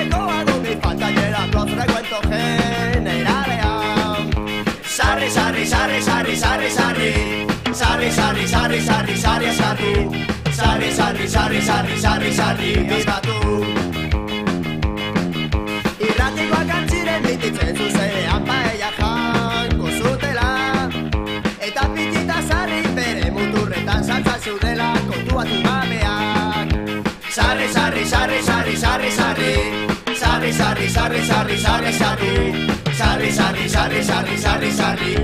gustekoa du mi falta llegando frecuento generalean. Sarri, sarri, sarri, sarri, sarri, sarri. Sarri, sarri, sarri, sarri, sarri, eskatu. Sarri, sarri, sarri, sarri, sarri, sarri, eskatu. Irratikoak antziren mititzen zuzenean paella jango zutela. Eta pitita sarri bere muturretan saltzan zeudela kontuatu gabeak. Sarri, sarri, sarri, sarri, sarri, sarri. Sarri, sarri, sarri, sarri, sarri, sarri. Sarri, sarri, sarri, sarri, sarri, sarri.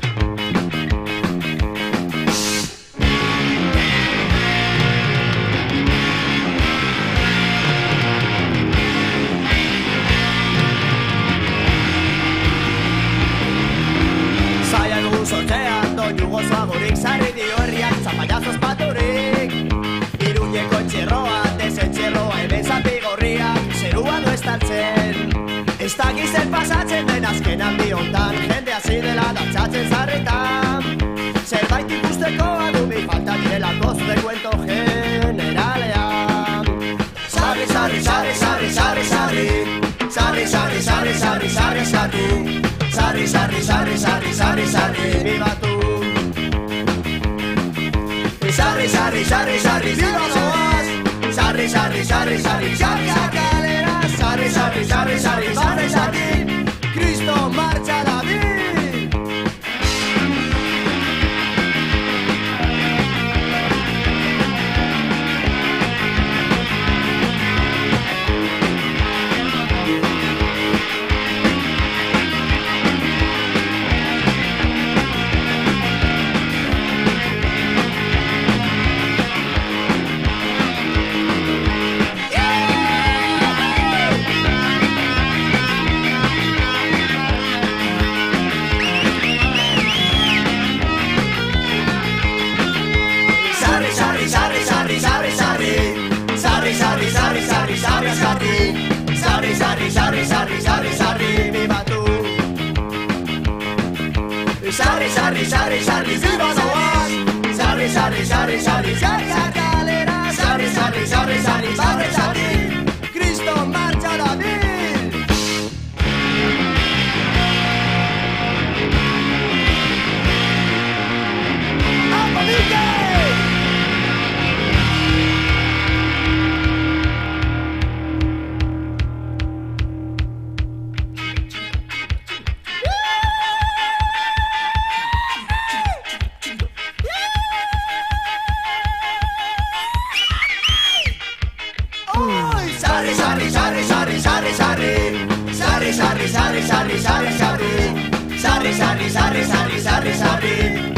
Sortean doinu gozoagorik sarri dio herriak zapallazos paturik. Iruñeko entxerroa, desentxerroa, hemen zati gorriak zerua du estaltzen. Ez dakiz zer pasatzen den azken aldi hontan, jende hasi dela dantzatzen sarritan. Zerbait ikustekoa du mi falta direlako zure cuento generalean. Sarri, sarri, sarri, sarri, sarri, sarri. Sarri, sarri, sarri, sarri, sarri, eskatu. Sarri, sarri, sarri, sarri, sarri, sarri, viva tu. Sarri, sarri, sarri, sarri, viva Noas. Sarri, sarri, sarri, sarri, sarri, sakalera. Sarri, sarri, sarri, sarri, sarri, sarri. Cristo marcha la vida. Sarri, sarri, sarri, sarri, sarri, sarri, viva tu. Sarri, sarri, sarri, sarri, viva Noas. Sarri, sarri, sarri, sarri, sarri, sakalera. Sarri, sarri, sarri, sarri, sarri, sarri. Cristo marcha la vida. Sarri, sarri, sarri, sarri, sarri, sarri. Sarri, sarri, sarri, sarri, sarri, sarri. Sarri, sarri, sarri, sarri, sarri, sarri.